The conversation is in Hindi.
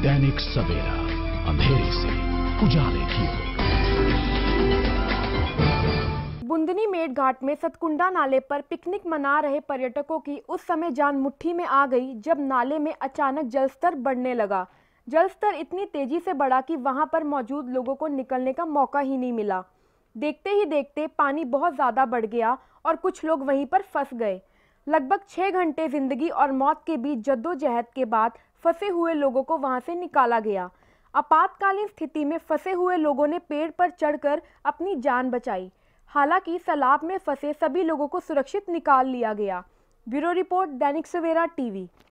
दैनिक सवेरा, अंधेरे से उजाले की ओर। बुंदनी मेट घाट में सतकुंडा नाले पर पिकनिक मना रहे पर्यटकों की उस समय जान मुट्ठी में आ गई जब नाले में अचानक जलस्तर बढ़ने लगा। जलस्तर इतनी तेजी से बढ़ा कि वहां पर मौजूद लोगों को निकलने का मौका ही नहीं मिला। देखते ही देखते पानी बहुत ज़्यादा बढ़ गया और कुछ लोग वहीं पर फंस गए। लगभग 6 घंटे जिंदगी और मौत के बीच जद्दोजहद के बाद फंसे हुए लोगों को वहां से निकाला गया। आपातकालीन स्थिति में फंसे हुए लोगों ने पेड़ पर चढ़कर अपनी जान बचाई। हालांकि सैलाब में फंसे सभी लोगों को सुरक्षित निकाल लिया गया। Bureau report, Dainik Savera TV.